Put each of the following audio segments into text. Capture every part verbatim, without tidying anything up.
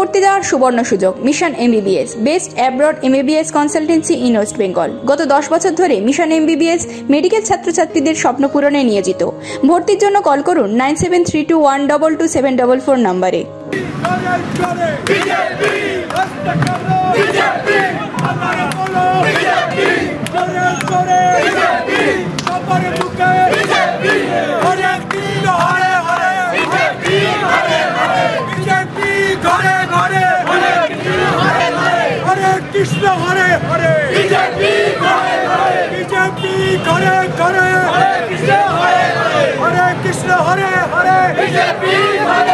ভর্তি দেওয়ার সুবর্ণ সুযোগ। Mission MBBS, best abroad MBBS consultancy in West Bengal. গত দশ বছর ধরে মিশন এমবিবিএস মেডিকেল ছাত্রছাত্রীদের স্বপ্ন পূরণে নিয়োজিত। ভর্তির জন্য কল করুন nine seven three two one double two seven double four নম্বরে। কৃষ্ণ হরে হরে বিজেপি ঘরে ঘরে বিজেপি ঘরে ঘরে হরে কৃষ্ণ হরে হরে হরে কৃষ্ণ হরে হরে বিজেপি ঘরে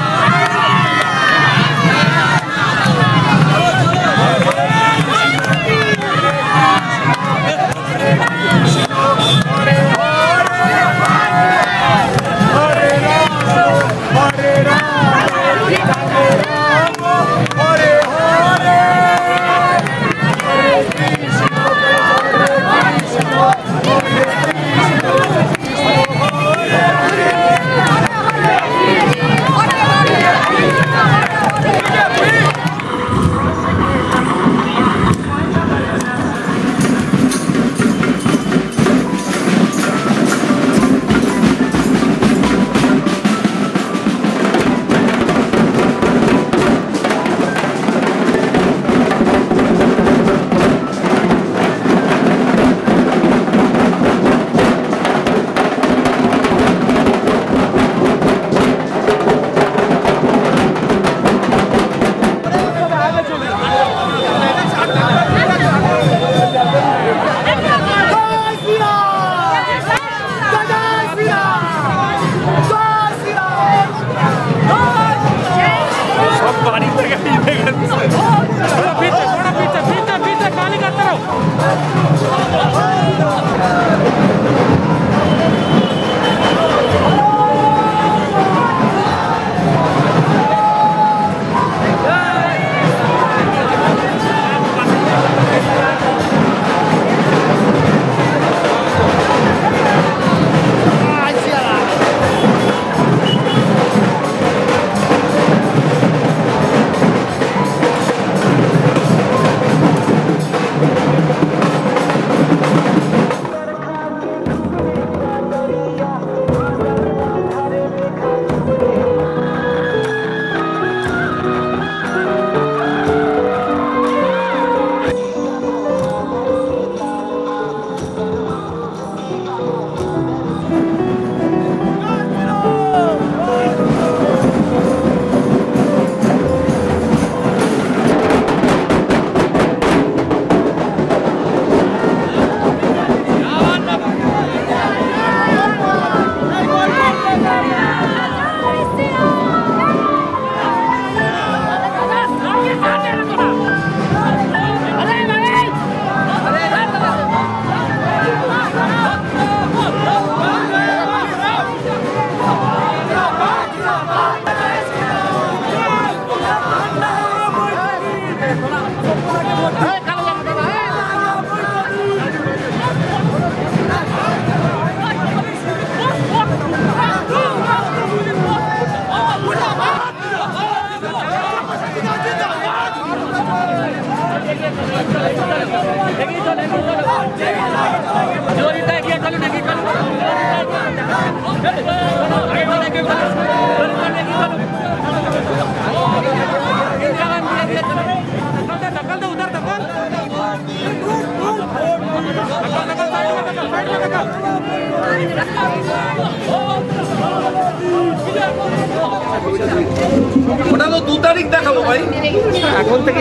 ওটা তো দু তারিখ দেখাবো ভাই, এখন থেকেই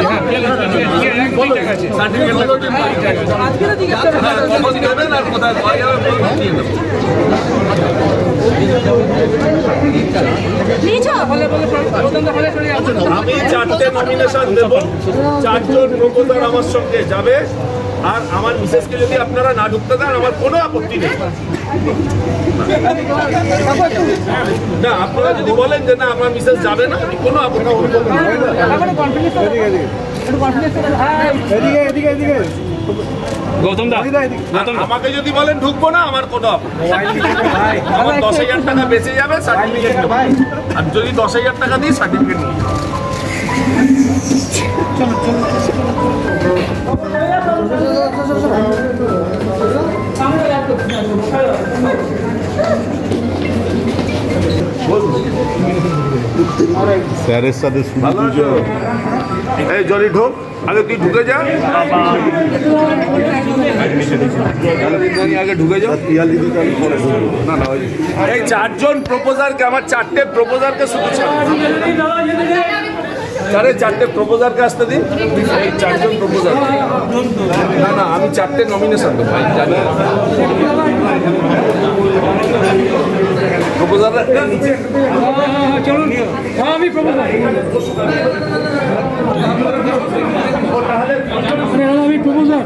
দেবেন আর কোথায় আমি চারটে নমিনেশন দেবো, চারজন প্রপোজার আমার সঙ্গে যাবে, আর আমার মিসেসকে যদি আপনারা না ঢুকতে দেন আমার কোনো আপত্তি নেই। না আপনারা যদি বলেন যে না আমার মিসেস যাবে না, কোনো আপত্তি আমাকে যদি বলেন ঢুকবো না আমার কোনো আপত্তি, আমার দশ হাজার টাকা বেঁচে যাবে সার্টিফিকেট, আর যদি দশ হাজার টাকা দিই সার্টিফিকেট নিয়ে স্যারের সাথে ভালো আছো? এই জলি ঢোক, আগে তুই ঢুকে যা, আগে ঢুকে যাও। না না, এই চারজন প্রপোজারকে, আমার চারটে প্রপোজারকে শুধু চারে চারটে প্রপোজারকে আসতে দিন। এই চারজন প্রপোজার, না না আমি চারটে নমিনেশন দেবো, আমি জানি প্রপোজার আমি প্রপোজার আমি প্রপোজার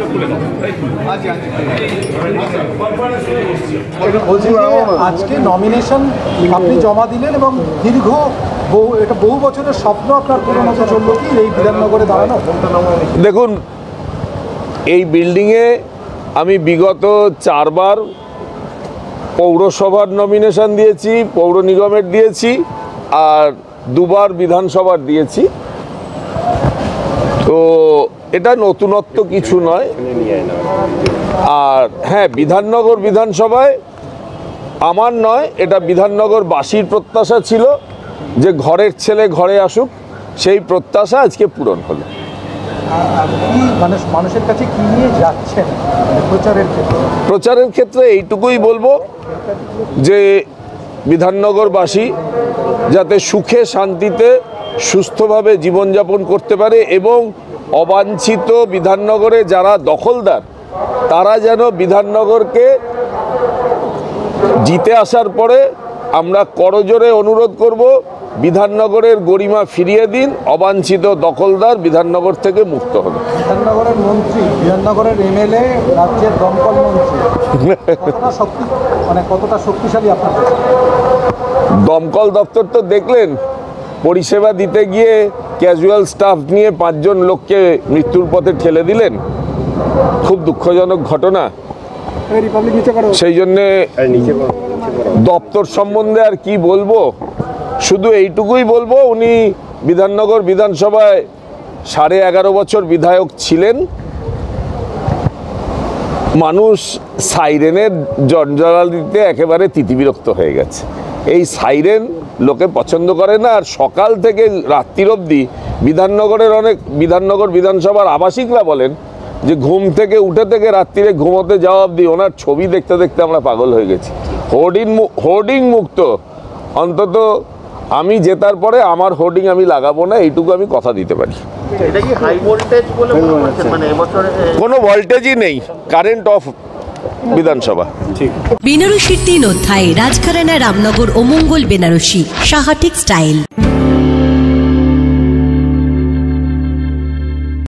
বলছি আজকে নমিনেশন আপনি জমা দিলেন এবং দীর্ঘ বহু এটা বহু বছরের স্বপ্ন আপনার পূরণ হতে চললো কি এই বিধাননগরে দাঁড়ানো? দেখুন, এই বিল্ডিংয়ে আমি বিগত চারবার পৌরসভার নমিনেশন দিয়েছি, পৌর নিগমের দিয়েছি, আর দুবার বিধানসভার দিয়েছি। তো এটা নতুনত্ব কিছু নয়। আর হ্যাঁ, বিধাননগর বিধানসভায় আমার নয়, এটা বিধাননগরবাসীর প্রত্যাশা ছিল যে ঘরের ছেলে ঘরে আসুক, সেই প্রত্যাশা আজকে পূরণ হলো। কি মানে মানুষের কাছে কি নিয়ে যাচ্ছেন প্রচারের ক্ষেত্রে? প্রচারের ক্ষেত্রে এইটুকুই বলবো যে বিধাননগরবাসী যাতে সুখে শান্তিতে সুস্থভাবে জীবনযাপন করতে পারে এবং অবাঞ্ছিত বিধাননগরে যারা দখলদার তারা যেন বিধাননগরকে জিতে আসার পরে আমরা করজোরে অনুরোধ করব, বিধাননগরের গরিমা ফিরিয়ে দিন, অবাঞ্ছিত দখলদার বিধাননগর থেকে মুক্ত হবে। বিধাননগরের মন্ত্রী, বিধাননগরের এমএলএ, রাজ্যের দমকল মন্ত্রী, কতটা শক্তি মানে কতটা শক্তিশালী আপনার কাছে? দমকল দপ্তর তো দেখলেন, পরিষেবা দিতে গিয়ে ক্যাজুয়াল স্টাফ নিয়ে পাঁচজন লোককে মৃত্যুর পথে ঠেলে দিলেন, খুব দুঃখজনক ঘটনা। সেই জন্যে দপ্তর সম্বন্ধে আর কি বলবো, শুধু এইটুকুই বলবো উনি বিধাননগর বিধানসভায় সাড়ে এগারো বছর বিধায়ক ছিলেন। মানুষ সাইরেনের জঞ্জালিতে একেবারে তিতিবিরক্ত হয়ে গেছে। এই সাইরেন লোকে পছন্দ করে না। আর সকাল থেকে রাত্রির অবধি বিধাননগরের অনেক বিধাননগর বিধানসভার আবাসিকরা বলেন যে ঘুম থেকে উঠে থেকে রাত্রিরে ঘুমোতে যাওয়া অবধি ওনার ছবি দেখতে দেখতে আমরা পাগল হয়ে গেছি। হোর্ডিং হোর্ডিং মুক্ত, অন্তত আমি জেতার পরে আমার হোর্ডিং আমি লাগাবো না, এইটুকু আমি কথা দিতে পারি। এটা কি হাই ভোল্টেজ বলে মনে হচ্ছে? মানে এবছরে কোনো ভোল্টেজই নেই, কারেন্ট অফ বিধানসভা। বেনারসির তিন অধ্যায়, রাজঘরানা, রামনগর ও মঙ্গল বেনারসি, সাহা টেক্সটাইল।